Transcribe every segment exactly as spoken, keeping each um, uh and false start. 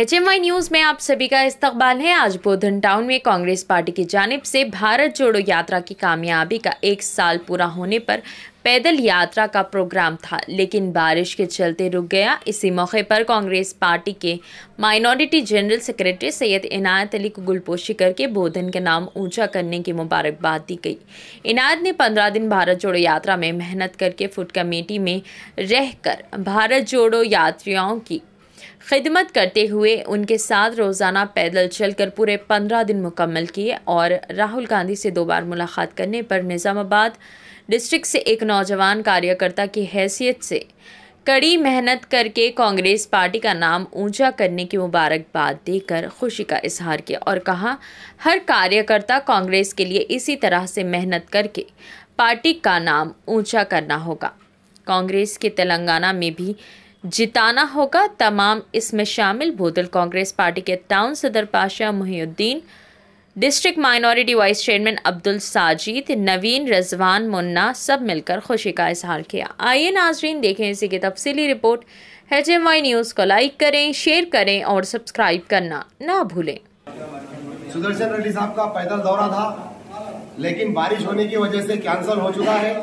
H M Y news में आप सभी का इस्तकबाल है। आज बोधन टाउन में कांग्रेस पार्टी की जानिब से भारत जोड़ो यात्रा की कामयाबी का एक साल पूरा होने पर पैदल यात्रा का प्रोग्राम था, लेकिन बारिश के चलते रुक गया। इसी मौके पर कांग्रेस पार्टी के minority general secretary Syed Inayat Ali को गुलपोशी करके बोधन का नाम ऊंचा करने की मुबारकबाद दी गई। इनायत ने पंद्रह दिन भारत जोड़ो यात्रा में मेहनत करके फूड कमेटी में रहकर भारत जोड़ो यात्रियों की खिदमत करते हुए उनके साथ रोज़ाना पैदल चलकर पूरे पंद्रह दिन मुकम्मल किए और राहुल गांधी से दो बार मुलाकात करने पर निज़ामाबाद डिस्ट्रिक्ट से एक नौजवान कार्यकर्ता की हैसियत से कड़ी मेहनत करके कांग्रेस पार्टी का नाम ऊंचा करने की मुबारकबाद देकर खुशी का इजहार किया और कहा, हर कार्यकर्ता कांग्रेस के लिए इसी तरह से मेहनत करके पार्टी का नाम ऊंचा करना होगा। कांग्रेस के तेलंगाना में भी जिताना होगा। तमाम इसमें शामिल बोधन कांग्रेस पार्टी के टाउन सदर Pasha Muhiuddin, district minority vice chairman Abdul Sajid, Naveen, Rizwan, Munna सब मिलकर खुशी का इजहार किया। आइए नाजरीन देखें इसी की तफसीली report. H M Y news को लाइक करें, शेयर करें और सब्सक्राइब करना ना भूलें। सुदर्शन रेड्डी साहब का पैदल दौरा था, लेकिन बारिश होने की वजह से कैंसिल हो चुका है।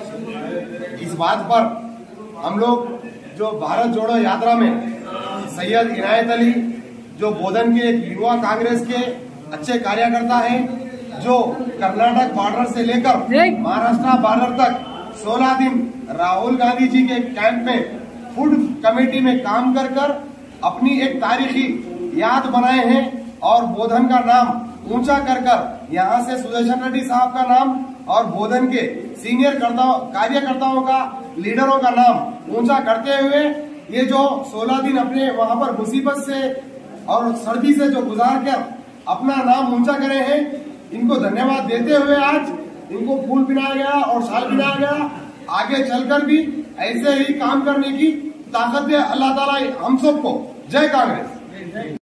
इस बात पर हम लोग जो भारत जोड़ो यात्रा में सैयद इनायत अली जो बोधन के एक युवा कांग्रेस के अच्छे कार्यकर्ता हैं, जो कर्नाटक बॉर्डर से लेकर महाराष्ट्र बॉर्डर तक सोलह दिन राहुल गांधी जी के कैंप में फूड कमेटी में काम कर कर अपनी एक तारीखी याद बनाए हैं और बोधन का नाम ऊंचा कर कर यहाँ से सुदर्शन रेड्डी साहब का नाम और बोधन के सीनियर कार्यकर्ताओं का, लीडरों का नाम ऊंचा करते हुए ये जो सोलह दिन अपने वहां पर मुसीबत से और सर्दी से जो गुजार कर अपना नाम ऊंचा करे हैं, इनको धन्यवाद देते हुए आज इनको फूल पिनाया गया और शाल पिनाया गया। आगे चलकर भी ऐसे ही काम करने की ताकत दे अल्लाह ताला हम सबको। जय कांग्रेस।